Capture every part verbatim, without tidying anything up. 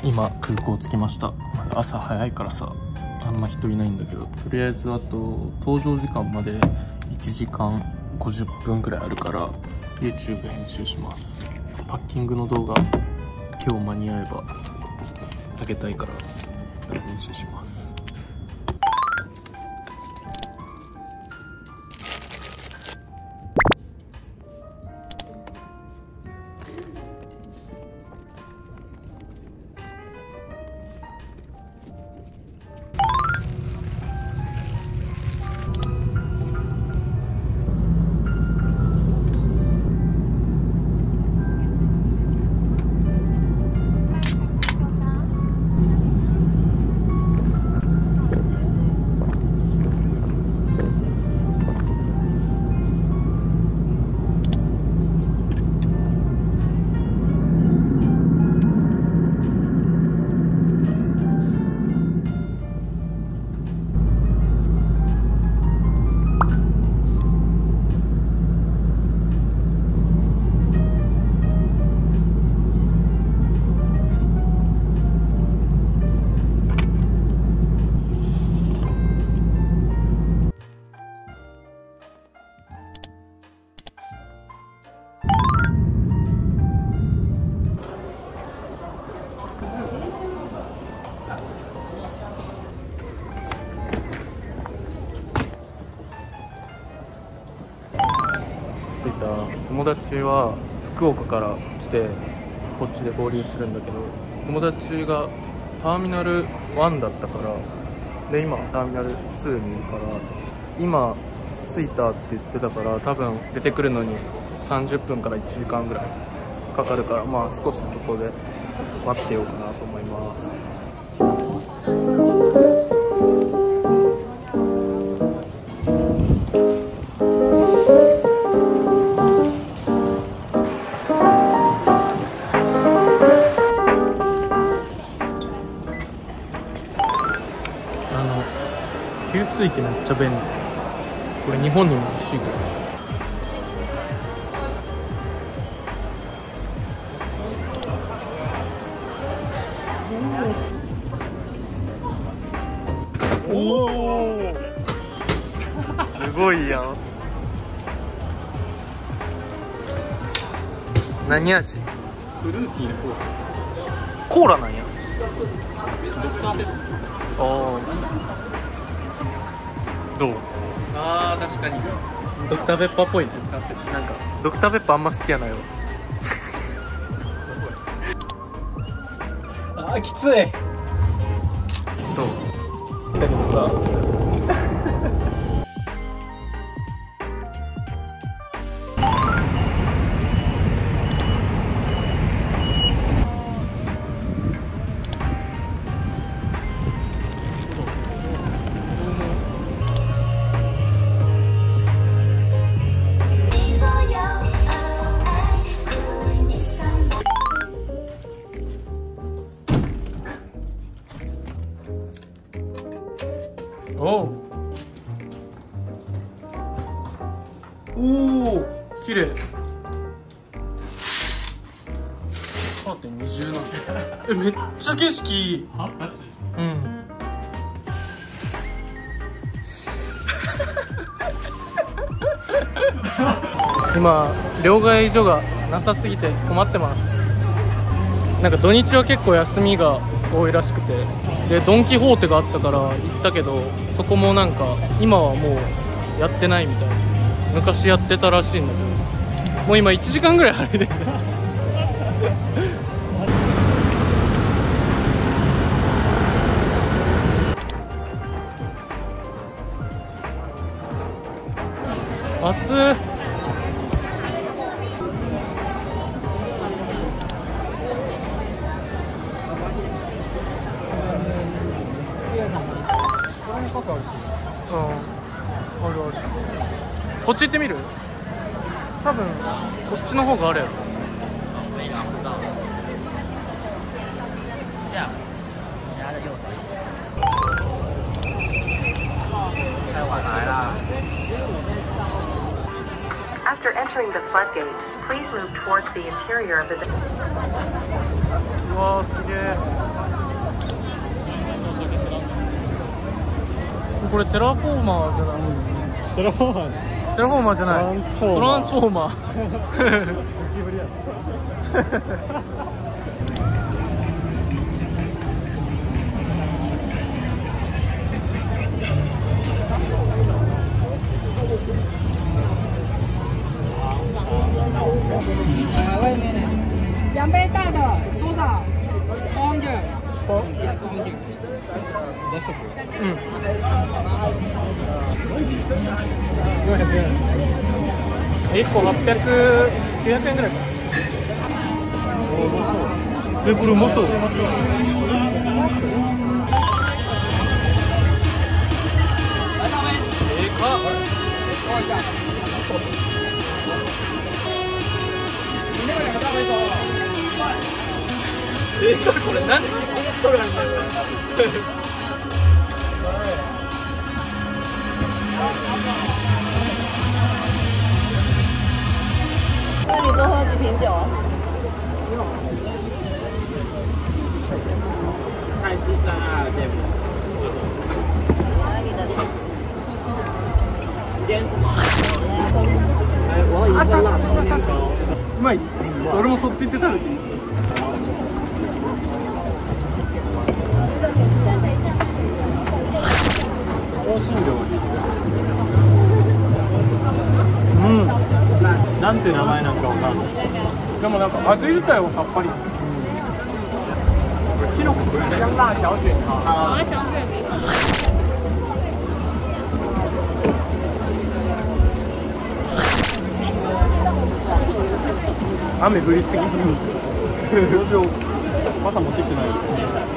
今空港着きました。まだ朝早いからさあんま人いないんだけど、とりあえずあと搭乗時間までいちじかんごじゅっぷんくらいあるから YouTube 編集します。パッキングの動画今日間に合えばあげたいから編集します。着いた。友達は福岡から来てこっちで合流するんだけど、友達がターミナルワンだったからで今ターミナルツーにいるから、今着いたって言ってたから多分出てくるのにさんじゅっぷんからいちじかんぐらいかかるから、まあ少しそこで待ってようかなと思います。給水器めっちゃ便利。これ日本にも欲しいぐらい。おおすごいやん。何味？ フルーティーなコーラ。 コーラなんや。 ドクターペッパー。 ああどう？ あー確かにドクターペッパーっぽいね。 ドクターペッパーなんかドクターペッパーあんま好きやないわ。 すごい。あーきつい。 どう？だけどさおうおお綺麗。カーテン二重なの。えめっちゃ景色いい。 はマジ？ うん。今両替所がなさすぎて困ってます。なんか土日は結構休みが多いらしくて、でドン・キホーテがあったから行ったけど、そこもなんか今はもうやってないみたいな。昔やってたらしいんだけど、もう今いちじかんぐらい歩いてる。暑い。うん、あるある。こっち行ってみる？多分こっちの方があるやろ。 After entering the floodgate, please move towards the interior of the うわーすげえ。これテラフォーマーじゃない？ テラフォーマーテラフォーマーじゃない。 トランスフォーマートランスフォーマー。 ゴキブリや外面的两杯大的多少？装着，也装着。 うん。いっこはっぴゃく、きゅうひゃくえんぐらいかな。え、これうまそう。えー、かえー、これ何でこんな取るんだよ。 那你多喝几瓶酒啊？ 泰式炸芥末。 哪里的？ 烟什么？哎，我要一份辣椒年糕。 うまい。俺もそっち行って食べていい？ 香辛料。 うん。 なんて名前なんかわかんない。 でもなんか味自体はさっぱり。 キノコ不香辣小卷啊。 雨降りすぎ。 傘持ってきてないですね。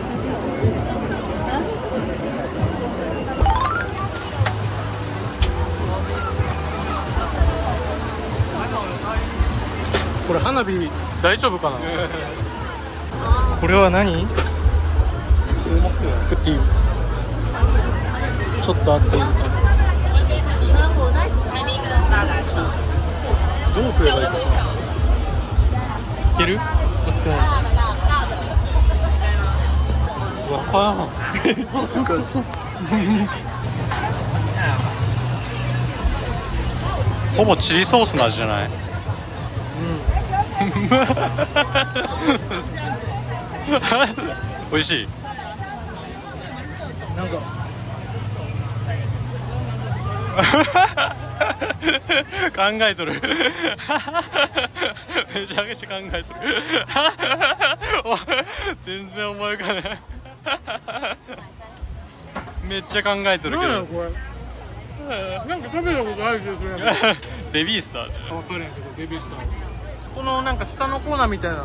これ花火大丈夫かな？これは何？食っていい？ちょっと熱い。どう食えばいいかな？いける？熱くない？うわ、パー。 ほぼチリソースの味じゃない？美味しい。 なんか考えとる。めちゃくちゃ考えとる。全然思い浮かない。めっちゃ考えとるけど。 これ。なんか食べたことある気がするやん。 ベビースターじゃ分かるんやけど、ベビースター。このなんか下のコーナーみたいな。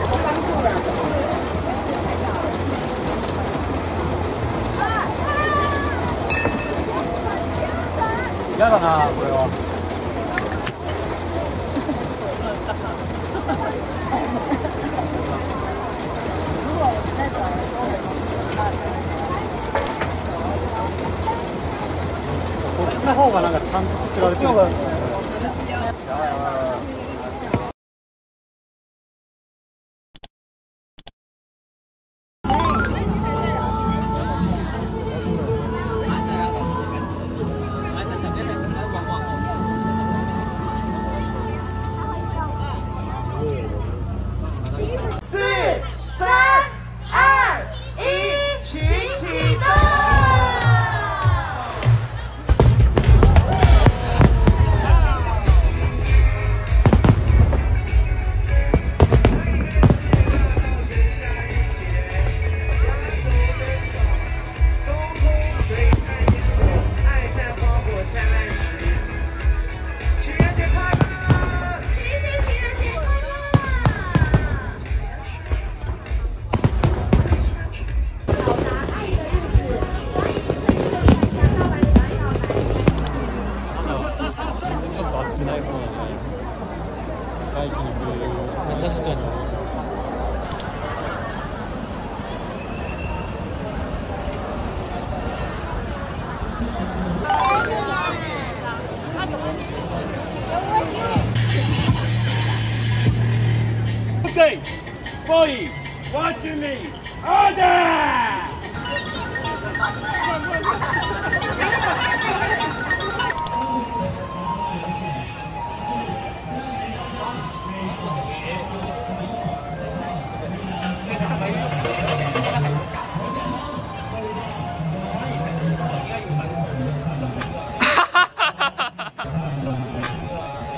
嫌だなこれは。こっちの方がなんかちゃんと作られてる。やばいやばい。 四、三、二、一，请启动。 確かに。 Okay, ready, Watch me. Order.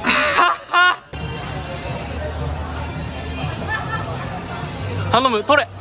頼む、取れ。